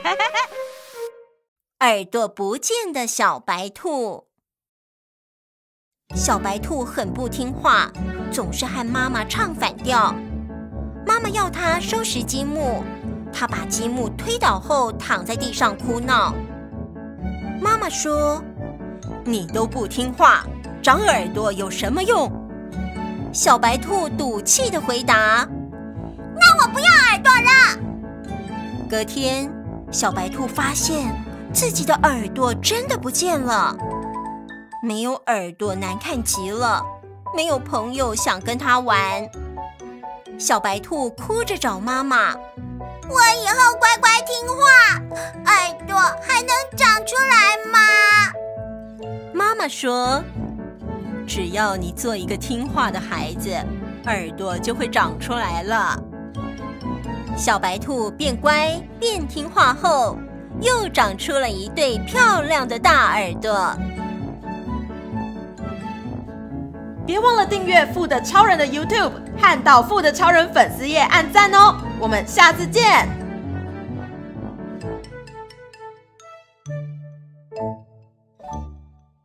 耳朵不见的小白兔。小白兔很不听话，总是和妈妈唱反调。妈妈要它收拾积木，它把积木推倒后躺在地上哭闹。妈妈说：“你都不听话，长耳朵有什么用？”小白兔赌气地回答：“ 那我不要耳朵了。” 隔天，小白兔发现自己的耳朵真的不见了。没有耳朵难看极了，没有朋友想跟它玩。小白兔哭着找妈妈：“ 我以后乖乖听话，耳朵还能长出来吗？” 妈妈说：“只要你做一个听话的孩子，耳朵就会长出来了。”小白兔变乖变听话后，又长出了一对漂亮的大耳朵。 别忘了订阅富的超人的 YouTube 和到富的超人粉丝页按赞哦！我们下次见。